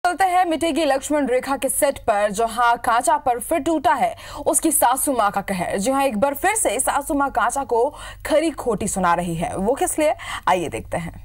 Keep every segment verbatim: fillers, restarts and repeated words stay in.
चलते हैं मिटेगी लक्ष्मण रेखा के सेट पर, जहां कांचा पर फिर टूटा है उसकी सासू मां का कहर। जी हां, एक बार फिर से सासू मां कांचा को खरी खोटी सुना रही है। वो किस लिए, आइए देखते हैं।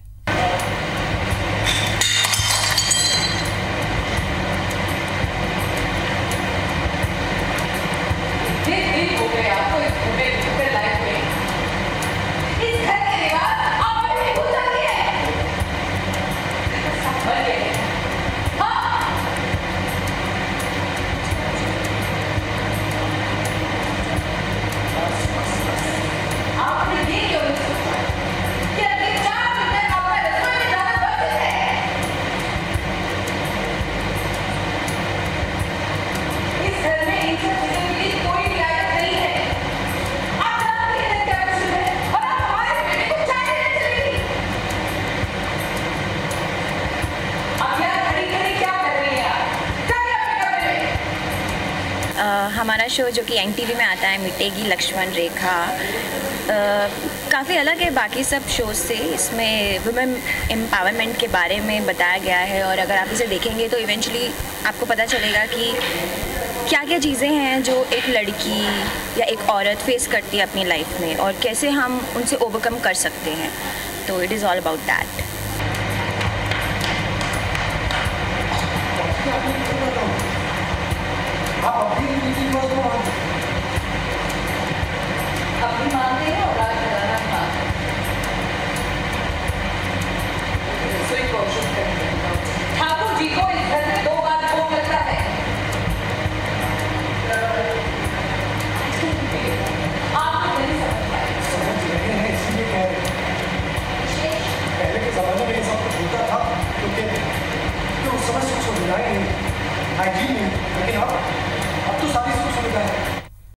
Uh, हमारा शो जो कि एन टी वी में आता है, मिटेगी लक्ष्मण रेखा, काफ़ी अलग है बाकी सब शोज से। इसमें वुमेन एम्पावरमेंट के बारे में बताया गया है और अगर आप इसे देखेंगे तो इवेंचुअली आपको पता चलेगा कि क्या क्या चीज़ें हैं जो एक लड़की या एक औरत फेस करती है अपनी लाइफ में और कैसे हम उनसे ओवरकम कर सकते हैं। तो it is all about that. अपनी मानते हैं और राज कराना भी मानते हैं। सही कोशिश करते हैं। ठाकुर जी को इस घर में दो बार भोग लगता है। आप नहीं समझ पाए। समझ रहे हैं, इसीलिए कह रहे हैं। पहले के जमाने में ये सब कुछ होता था क्योंकि तो समझ कुछ हो रहा है हाइजीन में, लेकिन अब